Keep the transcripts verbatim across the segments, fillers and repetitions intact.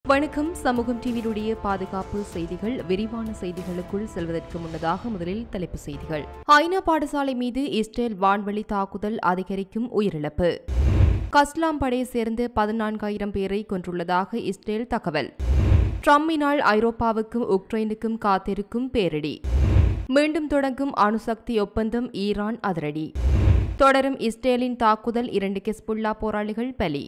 வணக்கம். சமூகம் டிவியுடைய பாதுகாப்பு செய்திகள். விரிவான செய்திகளுக்குள் செல்வதற்கு முன்னதாக முதலில் தலைப்புச் செய்திகள். ஐநா பாடசாலை மீது இஸ்ரேல் வான்வழி தாக்குதல் அதிகரிக்கும் உயிரிழப்பு. கஸ்லாம் படையை சேர்ந்த பதினான்காயிரம் பேரை கொன்றுள்ளதாக இஸ்ரேல் தகவல். ட்ரம்பினால் ஐரோப்பாவுக்கும் உக்ரைனுக்கும் காத்திருக்கும் பேரிடி. மீண்டும் தொடங்கும் அணுசக்தி ஒப்பந்தம், ஈரான் அதிரடி. தொடரும் இஸ்ரேலின் தாக்குதல், இரண்டு ஹெஸ்புல்லா போராளிகள் பலி.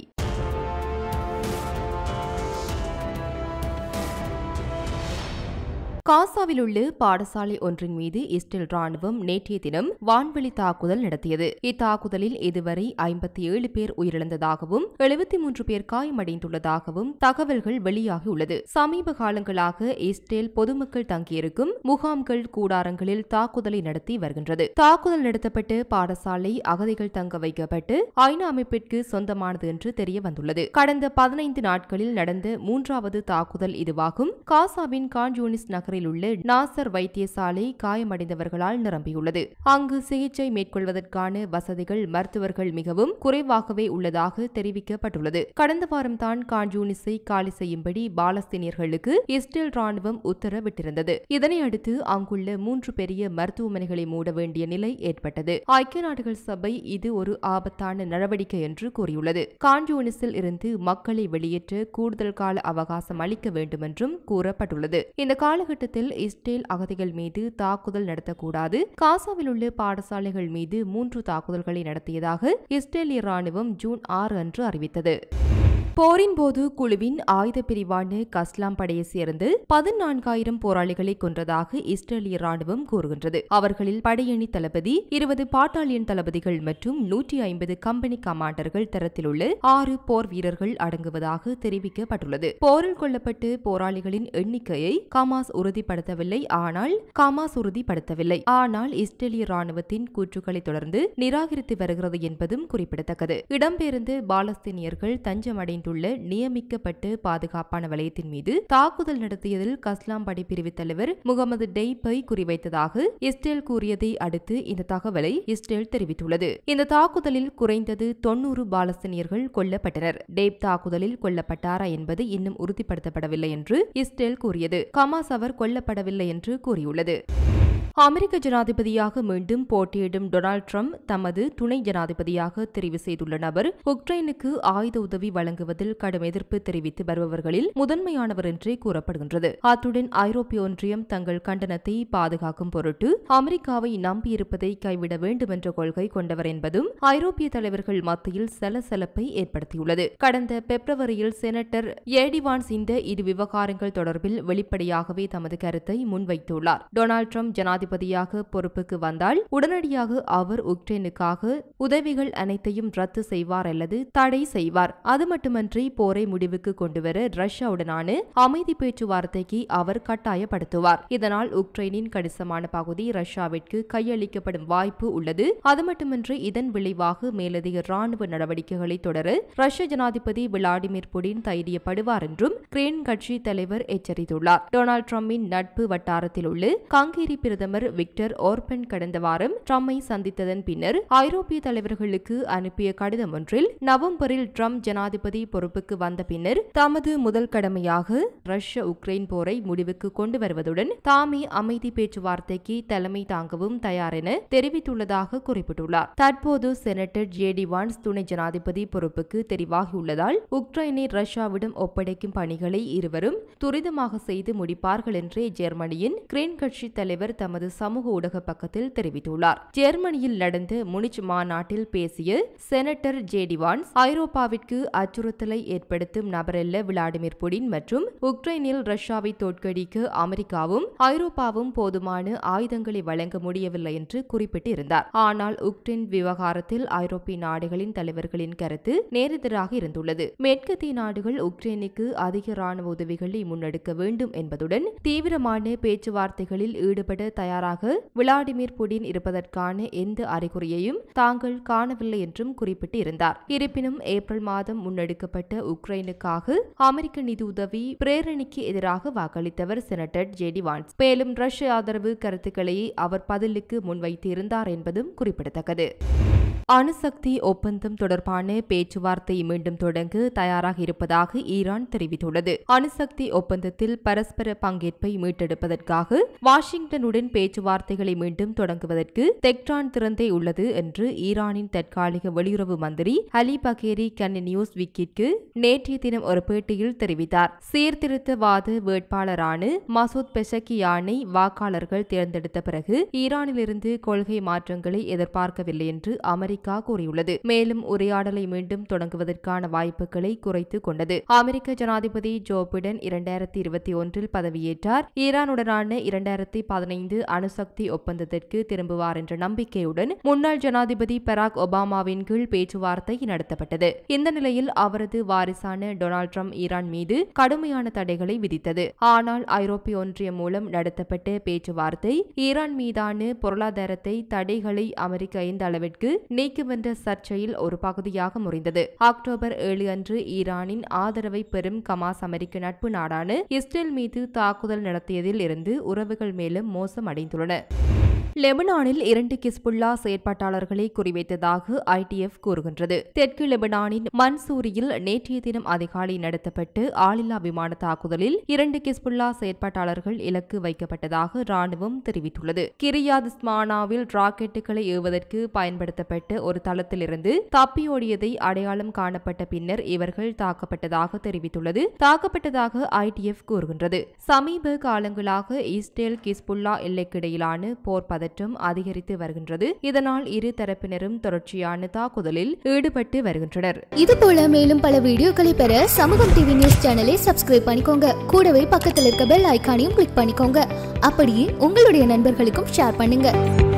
காசாவில் உள்ள பாடசாலை ஒன்றின் மீது இஸ்ரேல் ராணுவம் நேற்றைய தினம் வான்வெளி தாக்குதல் நடத்தியது. இத்தாக்குதலில் இதுவரை ஐம்பத்தி ஏழு பேர் உயிரிழந்ததாகவும் எழுபத்தி மூன்று பேர் காயமடைந்துள்ளதாகவும் தகவல்கள் வெளியாகியுள்ளது. சமீப காலங்களாக இஸ்ரேல் பொதுமக்கள் தங்கியிருக்கும் முகாம்கள், கூடாரங்களில் தாக்குதலை நடத்தி வருகின்றது. தாக்குதல் நடத்தப்பட்டு பாடசாலை அகதிகள் தங்க வைக்கப்பட்டு ஐநா அமைப்பிற்கு சொந்தமானது என்று தெரிய வந்துள்ளது. கடந்த பதினைந்து நாட்களில் நடந்த மூன்றாவது தாக்குதல் இதுவாகும். காசாவின் கான் யூனிஸ் நகர் உள்ள நாசர் வைத்தியசாலை காயமடைந்தவர்களால் நிரம்பியுள்ளது. அங்கு சிகிச்சை மேற்கொள்வதற்கான வசதிகள், மருத்துவர்கள் மிகவும் குறைவாகவே உள்ளதாக தெரிவிக்கப்பட்டுள்ளது. கடந்த வாரம் தான் கான் யூனிஸை காலி செய்யும்படி பாலஸ்தீனியர்களுக்கு இஸ்ரேல் ராணுவம் உத்தரவிட்டிருந்தது. இதனையடுத்து அங்குள்ள மூன்று பெரிய மருத்துவமனைகளை மூட வேண்டிய நிலை ஏற்பட்டது. ஐக்கிய நாடுகள் சபை இது ஒரு ஆபத்தான நடவடிக்கை என்று கூறியுள்ளது. கான் யூனிஸில் இருந்து மக்களை வெளியேற்ற கூடுதல் கால அவகாசம் அளிக்க வேண்டும் என்றும் கூறப்பட்டுள்ளது. இந்த காலகட்டத்தில் இஸ்ரேல் அகதிகள் மீது தாக்குதல் நடத்தக்கூடாது. காசாவில் உள்ள பாடசாலைகள் மீது மூன்று தாக்குதல்களை நடத்தியதாக இஸ்ரேலிய ராணுவம் ஜூன் ஆறு அன்று அறிவித்தது. போரின் போது குழுவின் ஆயுத பிரிவான கஸ்லாம் படையை சேர்ந்து பதினான்காயிரம் போராளிகளை கொன்றதாக இஸ்ரேலிய ராணுவம் கூறுகின்றது. அவர்களில் படையணி தளபதி, இருபது பாட்டாளியன் தளபதிகள் மற்றும் நூற்றி ஐம்பது கம்பெனி கமாண்டர்கள் தரத்தில் உள்ள ஆறு போர் வீரர்கள் அடங்குவதாக தெரிவிக்கப்பட்டுள்ளது. போரில் கொல்லப்பட்டு போராளிகளின் எண்ணிக்கையை கமாஸ் உறுதிப்படுத்தவில்லை. ஆனால் கமாஸ் உறுதிப்படுத்தவில்லை ஆனால் இஸ்ரேலிய ராணுவத்தின் கூற்றுக்களை தொடர்ந்து நிராகரித்து வருகிறது என்பதும் குறிப்பிடத்தக்கது. இடம்பெயர்ந்து பாலஸ்தீனியர்கள் தஞ்சமடைந்து நியமிக்கப்பட்டு பாதுகாப்பான வலயத்தின் மீது தாக்குதல் நடத்தியதில் கஸ்லாம் படை பிரிவு தலைவர் முகமது டெய்பை குறிவைத்ததாக இஸ்ரேல் கூறியதை அடுத்து இந்த தகவலை இஸ்ரேல் தெரிவித்துள்ளது. இந்த தாக்குதலில் குறைந்தது தொன்னூறு பாலஸ்தீனியர்கள் கொல்லப்பட்டனர். டெய்ப் தாக்குதலில் கொல்லப்பட்டாரா என்பது இன்னும் உறுதிப்படுத்தப்படவில்லை என்று இஸ்ரேல் கூறியது. கமாஸ் அவர் கொல்லப்படவில்லை என்று கூறியுள்ளது. அமெரிக்க ஜனாதிபதியாக மீண்டும் போட்டியிடும் டொனால்டு டிரம்ப் தமது துணை ஜனாதிபதியாக தெரிவு செய்துள்ள நபர் உக்ரைனுக்கு ஆயுத உதவி வழங்குவதில் கடும் எதிர்ப்பு தெரிவித்து வருபவர்களில் முதன்மையானவர் என்றே கூறப்படுகின்றது. அத்துடன் ஐரோப்பிய ஒன்றியம் தங்கள் கண்டனத்தை பாதுகாக்கும் பொருட்டு அமெரிக்காவை நம்பியிருப்பதை கைவிட வேண்டும் என்ற கொள்கை கொண்டவர் என்பதும் ஐரோப்பிய தலைவர்கள் மத்தியில் சலசலப்பை ஏற்படுத்தியுள்ளது. கடந்த பிப்ரவரியில் செனட்டர் ஏடி வான்ஸ் இந்த இரு விவகாரங்கள் தொடர்பில் வெளிப்படையாகவே தமது கருத்தை முன்வைத்துள்ளார். டொனால்டு டிரம்ப் ஜனாதிபதி ஜனாதிபதியாக பொறுப்புக்கு வந்தால் உடனடியாக அவர் உக்ரைனுக்காக உதவிகள் அனைத்தையும் ரத்து செய்வார் அல்லது தடை செய்வார். அது மட்டுமன்றி போரை முடிவுக்கு கொண்டுவர ரஷ்யாவுடனான அமைதி பேச்சுவார்த்தைக்கு அவர் கட்டாயப்படுத்துவார். இதனால் உக்ரைனின் கணிசமான பகுதி ரஷ்யாவிற்கு கையளிக்கப்படும் வாய்ப்பு உள்ளது. அது மட்டுமின்றி இதன் விளைவாக மேலதிக ராணுவ நடவடிக்கைகளை தொடர ரஷ்ய ஜனாதிபதி விளாடிமிர் புடின் தைரியப்படுவார் என்றும் கிரீன் கட்சி தலைவர் எச்சரித்துள்ளார். டொனால்டு டிரம்பின் நட்பு வட்டாரத்தில் உள்ள ஹங்கேரி பிரதமர் விக்டர் ஓர்பன் கடந்த வாரம் ட்ரம்பை சந்தித்ததன் பின்னர் ஐரோப்பிய தலைவர்களுக்கு அனுப்பிய கடிதம் ஒன்றில் நவம்பரில் ட்ரம்ப் ஜனாதிபதி பொறுப்புக்கு வந்த பின்னர் தமது முதல் கடமையாக ரஷ்ய உக்ரைன் போரை முடிவுக்கு கொண்டு வருவதுடன் தாமே அமைதி பேச்சுவார்த்தைக்கு தலைமை தாங்கவும் தயார் என தெரிவித்துள்ளதாக குறிப்பிட்டுள்ளார். தற்போது செனட்டர் ஜேடி வான்ஸ் துணை ஜனாதிபதி பொறுப்புக்கு தெரிவாகியுள்ளதால் உக்ரைனை ரஷ்யாவிடம் ஒப்படைக்கும் பணிகளை இருவரும் துரிதமாக செய்து முடிப்பார்கள் என்றே ஜெர்மனியின் கிரீன் கட்சி தலைவர் தமது சமூக ஊடக பக்கத்தில் தெரிவித்துள்ளார். ஜெர்மனியில் நடந்த முனிச் மாநாட்டில் பேசிய செனட்டர் ஜேடி வான்ஸ் ஐரோப்பாவிற்கு அச்சுறுத்தலை ஏற்படுத்தும் நபரல்ல விளாடிமிர் புடின் மற்றும் உக்ரைனில் ரஷ்யாவை தோற்கடிக்க அமெரிக்காவும் ஐரோப்பாவும் போதுமான ஆயுதங்களை வழங்க முடியவில்லை என்று குறிப்பிட்டிருந்தார். ஆனால் உக்ரைன் விவகாரத்தில் ஐரோப்பிய நாடுகளின் தலைவர்களின் கருத்து நேரெதிராக இருந்துள்ளது. மேற்கத்திய நாடுகள் உக்ரைனுக்கு அதிக ராணுவ உதவிகளை முன்னெடுக்க வேண்டும் என்பதுடன் தீவிரமான பேச்சுவார்த்தைகளில் ஈடுபட தயாராக விளாடிமிர் புடின் இருப்பதற்கான எந்த அறிகுறியையும் தாங்கள் காணவில்லை என்றும் குறிப்பிட்டிருந்தார். இருப்பினும் ஏப்ரல் மாதம் முன்னெடுக்கப்பட்ட உக்ரைனுக்காக அமெரிக்க நிதி உதவி பிரேரணைக்கு எதிராக வாக்களித்தவர் செனட்டர் ஜேடி வான்ஸ். மேலும் ரஷ்ய ஆதரவு கருத்துக்களை அவர் பதிலுக்கு முன்வைத்திருந்தார் என்பதும் குறிப்பிடத்தக்கது. அணுசக்தி ஒப்பந்தம் தொடர்பான பேச்சுவார்த்தை மீண்டும் தொடங்க தயாராக இருப்பதாக ஈரான் தெரிவித்துள்ளது. அணுசக்தி ஒப்பந்தத்தில் பரஸ்பர பங்கேற்பை மீட்டெடுப்பதற்காக வாஷிங்டனுடன் பேச்சுவார்த்தைகளை மீண்டும் தொடங்குவதற்கு தெஹ்ரான் திறந்தே உள்ளது என்று ஈரானின் தற்காலிக வெளியுறவு மந்திரி அலி பகேரி கன் நியூஸ் விக்கிற்கு நேற்றைய தினம் ஒரு பேட்டியில் தெரிவித்தார். சீர்திருத்தவாத வேட்பாளரான மசூத் பெஷக்கியானை வாக்காளர்கள் தேர்ந்தெடுத்த பிறகு ஈரானிலிருந்து கொள்கை மாற்றங்களை எதிர்பார்க்கவில்லை என்று அமெரிக்கா கூறியுள்ளது. மேலும் உரையாடலை மீண்டும் தொடங்குவதற்கான வாய்ப்புகளை குறைத்துக் கொண்டது. அமெரிக்க ஜனாதிபதி ஜோ பிடன் இரண்டாயிரத்தி இருபத்தி ஒன்றில் பதவியேற்றார். ஈரானுடனான இரண்டாயிரத்தி பதினைந்து அணுசக்தி ஒப்பந்தத்திற்கு திரும்புவார் என்ற நம்பிக்கையுடன் முன்னாள் ஜனாதிபதி பராக் ஒபாமாவின் கீழ் பேச்சுவார்த்தை நடத்தப்பட்டது. இந்த நிலையில் அவரது வாரிசான டொனால்ட் ட்ரம்ப் ஈரான் மீது கடுமையான தடைகளை விதித்தது. ஆனால் ஐரோப்பிய ஒன்றியம் மூலம் நடத்தப்பட்ட பேச்சுவார்த்தை ஈரான் மீதான பொருளாதாரத்தை தடைகளை அமெரிக்கா எந்த அளவிற்கு நீக்கும் என்ற சர்ச்சையில் ஒரு பகுதியாக முறிந்தது. அக்டோபர் ஏழு அன்று ஈரானின் ஆதரவை பெறும் கமாஸ் அமெரிக்க நட்பு நாடான இஸ்ரேல் மீது தாக்குதல் நடத்தியதில் இருந்து உறவுகள் மேலும் மோசமடைந்துள்ளன. லெபனானில் இரண்டு கிஸ்புல்லா செயற்பாட்டாளர்களை குறிவைத்ததாக ஐடிஎஃப் கூறுகின்றது. தெற்கு லெபனானின் மன்சூரியில் நேற்றைய தினம் அதிகாலை நடத்தப்பட்டு ஆளில்லா விமான தாக்குதலில் இரண்டு கிஸ்புல்லா செயற்பாட்டாளர்கள் இலக்கு வைக்கப்பட்டதாக ராணுவம் தெரிவித்துள்ளது. கிரியாத் ஸ்மானாவில் ராக்கெட்டுகளை ஏவுவதற்கு பயன்படுத்தப்பட்ட ஒரு தளத்திலிருந்து தப்பியோடியதை அடையாளம் காணப்பட்ட பின்னர் இவர்கள் தாக்கப்பட்டதாக தெரிவித்துள்ளது. தாக்கப்பட்டதாக ஐடிஎஃப் கூறுகின்றது. சமீப காலங்களாக இஸ்ரேல் கிஸ்புல்லா எல்லைக்கிடையிலான போர் பதற்றம் அதிகரித்து வருகின்றது. இதனால் இரு தரப்பினரும் தொடர்ச்சியான தாக்குதலில் ஈடுபட்டு வருகின்றனர். இதுபோல மேலும் பல வீடியோக்களை பெற சமூகம் டிவி நியூஸ் சேனலை சப்ஸ்கிரைப் பண்ணிக்கோங்க. கூடவே பக்கத்தில் இருக்க பெல் ஐகானையும் கிளிக் பண்ணிக்கோங்க. அப்படியே உங்களுடைய நண்பர்களுக்கும் ஷேர் பண்ணுங்க.